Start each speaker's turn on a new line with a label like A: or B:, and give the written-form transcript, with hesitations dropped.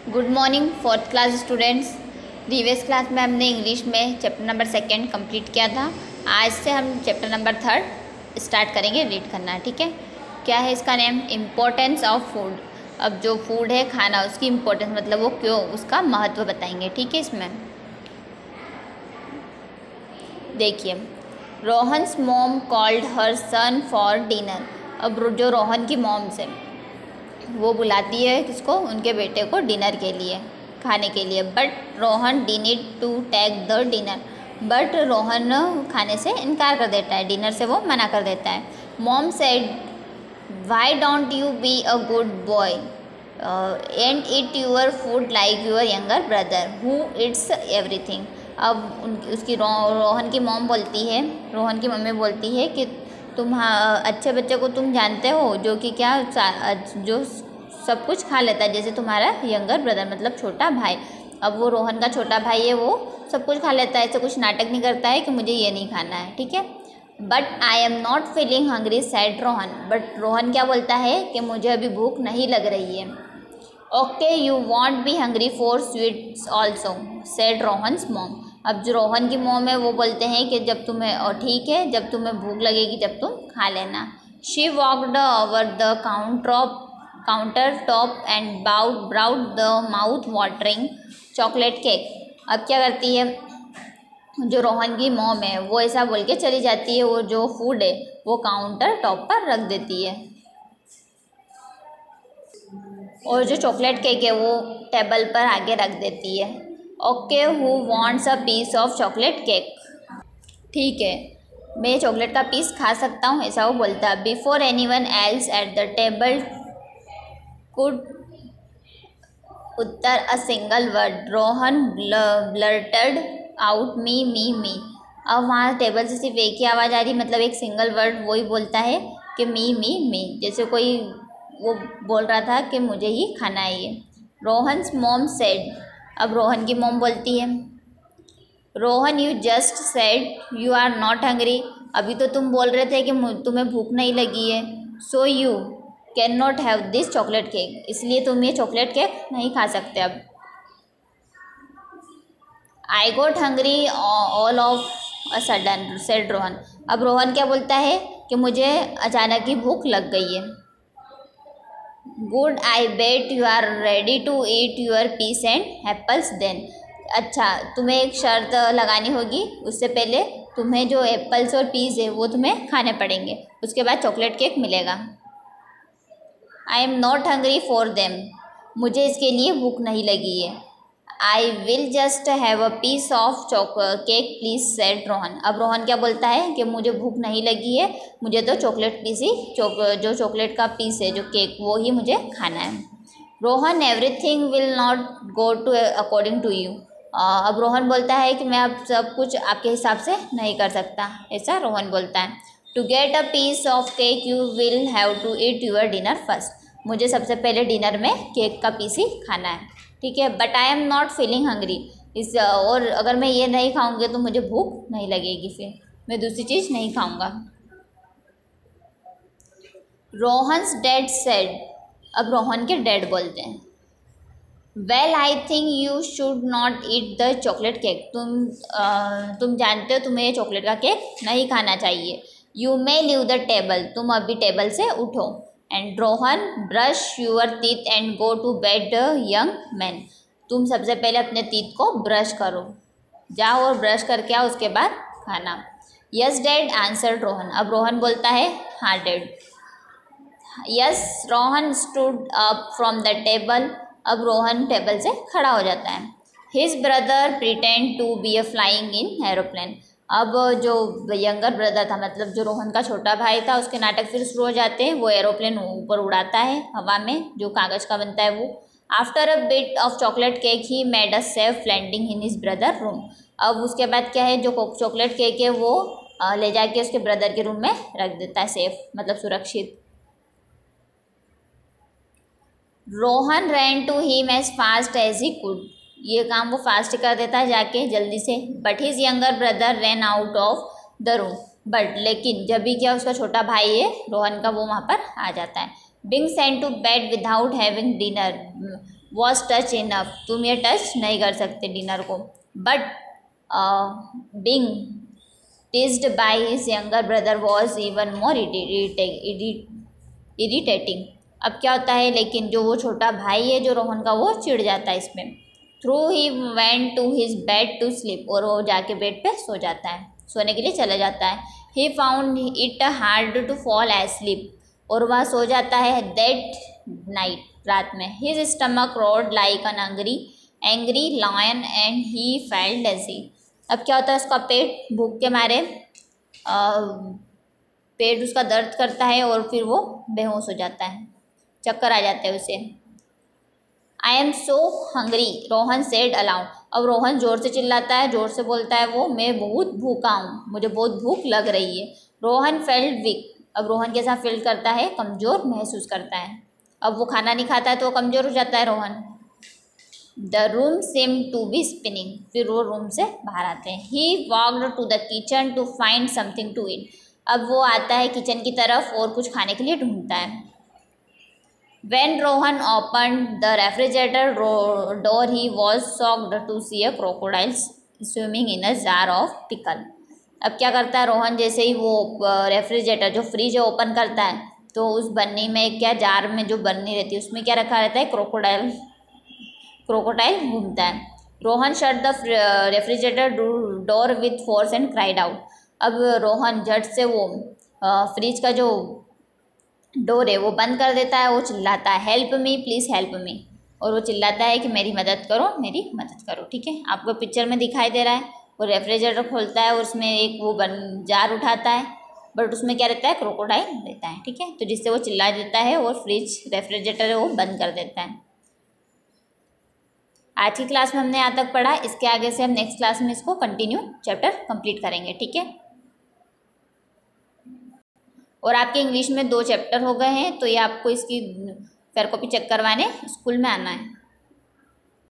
A: Good morning fourth class students. Previous class में हमने English में चैप्टर नंबर 2 कंप्लीट किया था। आज से हम चैप्टर नंबर 3 स्टार्ट करेंगे रीड करना। ठीक है, क्या है इसका नेम? Importance of food. अब जो फूड है, खाना, उसकी इम्पोर्टेंस मतलब वो क्यों, उसका महत्व बताएंगे। ठीक है, इसमें देखिए, Rohan's mom called her son for dinner. अब जो रोहन की मॉम से वो बुलाती है किसको? उनके बेटे को डिनर के लिए, खाने के लिए। But Rohan denied to take the dinner. But Rohan खाने से इनकार कर देता है, डिनर से वो मना कर देता है। Mom said why don't you be a good boy and eat your food like your younger brother who eats everything. अब उसकी रोहन की मॉम बोलती है, रोहन की मम्मी बोलती है कि तुम अच्छे बच्चे को तुम जानते हो जो कि क्या, जो सब कुछ खा लेता है, जैसे तुम्हारा यंगर ब्रदर मतलब छोटा भाई। अब वो रोहन का छोटा भाई है, वो सब कुछ खा लेता है, ऐसे कुछ नाटक नहीं करता है कि मुझे ये नहीं खाना है। ठीक है, but I am not feeling hungry said Rohan. But Rohan क्या बोलता है कि मुझे अभी भूख नहीं लग रही है। Okay you want be hungry for sweets also said Rohan's mom. अब जो रोहन की मॉम है वो बोलते हैं कि जब तुम्हें, और ठीक है, जब तुम्हें भूख लगेगी जब तुम खा लेना। She walked over the counter top and brought the mouth watering chocolate cake. अब क्या करती है जो रोहन की मॉम है, वो ऐसा बोल के चली जाती है, वो जो फूड है वो काउंटर टॉप पर रख देती है, और जो चॉकलेट केक है वो टेबल पर आगे रख देती है। Okay who wants a piece of chocolate cake. ठीक है, मैं चॉकलेट का पीस खा सकता हूँ, ऐसा वो बोलता है। Before anyone else at the table could utter a single word Rohan blurted out me me me. अब वहाँ टेबल से सिर्फ एक ही आवाज़ आ रही, मतलब एक सिंगल वर्ड वही बोलता है कि मी मी मी, जैसे कोई वो बोल रहा था कि मुझे ही खाना है ये। Rohan's mom said. अब रोहन की मॉम बोलती है, Rohan you just said you are not hungry. अभी तो तुम बोल रहे थे कि तुम्हें भूख नहीं लगी है। So you can not have this chocolate cake, इसलिए तुम ये चॉकलेट केक नहीं खा सकते। अब I got hungry all of a sudden said Rohan. अब रोहन क्या बोलता है कि मुझे अचानक ही भूख लग गई है। Good I bet you are ready to eat your peas and apples then. अच्छा, तुम्हें एक शर्त लगानी होगी, उससे पहले तुम्हें जो एप्पल्स और पीस है वो तुम्हें खाने पड़ेंगे, उसके बाद चॉकलेट केक मिलेगा। I am not hungry for them. मुझे इसके लिए भूख नहीं लगी है। I will just have a piece of cake please said Rohan. अब रोहन क्या बोलता है कि मुझे भूख नहीं लगी है, मुझे तो चॉकलेट पीस ही जो चॉकलेट का पीस है, जो केक, वो ही मुझे खाना है। Rohan everything will not go to according to you. अब रोहन बोलता है कि मैं अब सब कुछ आपके हिसाब से नहीं कर सकता, ऐसा रोहन बोलता है। To get a piece of cake you will have to eat your dinner first. मुझे सबसे पहले डिनर में केक का पीस ही खाना है। ठीक है, but I am not feeling hungry. और अगर मैं ये नहीं खाऊंगी तो मुझे भूख नहीं लगेगी, फिर मैं दूसरी चीज़ नहीं खाऊंगा। Rohan's dad said. अब रोहन के डैड बोलते हैं, well I think you should not eat the chocolate cake. तुम जानते हो तुम्हें ये चॉकलेट का केक नहीं खाना चाहिए। You may leave the table. तुम अभी टेबल से उठो। And Rohan brush your teeth and go to bed young man. तुम सबसे पहले अपने टीथ को ब्रश करो, जाओ और ब्रश करके आओ, उसके बाद खाना। Yes dad answered Rohan. अब रोहन बोलता है, हाँ dad. Yes Rohan stood up from the table. अब रोहन टेबल से खड़ा हो जाता है। His brother pretend to be a flying in aeroplane. अब जो यंगर ब्रदर था, मतलब जो रोहन का छोटा भाई था, उसके नाटक फिर शुरू हो जाते हैं। वो एरोप्लेन ऊपर उड़ाता है हवा में, जो कागज़ का बनता है वो। After a bit of chocolate cake he made a safe landing in his brother room. अब उसके बाद क्या है, जो चॉकलेट केक है वो ले जाके उसके ब्रदर के रूम में रख देता है, सेफ मतलब सुरक्षित। Rohan ran to him as fast as he could. ये काम वो फास्ट कर देता है जाके जल्दी से। But his younger brother ran out of the room. But लेकिन जब भी क्या, उसका छोटा भाई है रोहन का, वो वहाँ पर आ जाता है। Being sent to bed without having dinner. Was touch enough, तुम ये टच नहीं कर सकते डिनर को। But being teased by his younger brother was even more irritating. अब क्या होता है, लेकिन जो वो छोटा भाई है जो रोहन का, वो चिढ़ जाता है इसमें। Through he went to his bed to sleep, और वो जाके बेड पे सो जाता है, सोने के लिए चला जाता है। He found it hard to fall asleep, और वह सो जाता है दैट नाइट, रात में। His stomach roared like an angry lion and he felt dizzy. अब क्या होता है, उसका पेट भूख के मारे पेट उसका दर्द करता है और फिर वो बेहोश हो जाता है, चक्कर आ जाते हैं उसे। I am so hungry, Rohan said aloud. अब रोहन जोर से चिल्लाता है, जोर से बोलता है वो, मैं बहुत भूखा हूँ, मुझे बहुत भूख लग रही है। रोहन फेल्ट वीक, अब रोहन कैसा फील करता है, कमज़ोर महसूस करता है। अब वो खाना नहीं खाता है तो वो कमज़ोर हो जाता है Rohan. The room seemed to be spinning, फिर वो रूम से बाहर आते हैं। He walked to the kitchen to find something to eat, अब वो आता है किचन की तरफ और कुछ खाने के लिए ढूंढता है। When Rohan opened the refrigerator door, he was shocked to see a crocodile swimming in a jar of pickle. अब क्या करता है रोहन, जैसे ही वो रेफ्रिजरेटर जो फ्रिज है ओपन करता है, तो उस बन्नी में क्या, जार में जो बन्नी रहती है उसमें क्या रखा रहता है, क्रोकोडाइल घूमता है। Rohan shut the refrigerator door with force and cried out. अब रोहन झट से वो फ्रिज का जो डोर है वो बंद कर देता है, वो चिल्लाता है help me please help me, और वो चिल्लाता है कि मेरी मदद करो, मेरी मदद करो। ठीक है, आपको पिक्चर में दिखाई दे रहा है, वो रेफ्रिजरेटर खोलता है और उसमें एक वो जार उठाता है, बट उसमें क्या रहता है, क्रोकोडाइल रहता है। ठीक है, तो जिससे वो चिल्ला देता है और फ्रिज रेफ्रिजरेटर है वो बंद कर देता है। आज की क्लास में हमने यहाँ तक पढ़ा, इसके आगे से हम नेक्स्ट क्लास में इसको कंटिन्यू चैप्टर कंप्लीट करेंगे। ठीक है, और आपके इंग्लिश में 2 चैप्टर हो गए हैं, तो ये आपको इसकी फेयर कॉपी चेक करवाने स्कूल में आना है।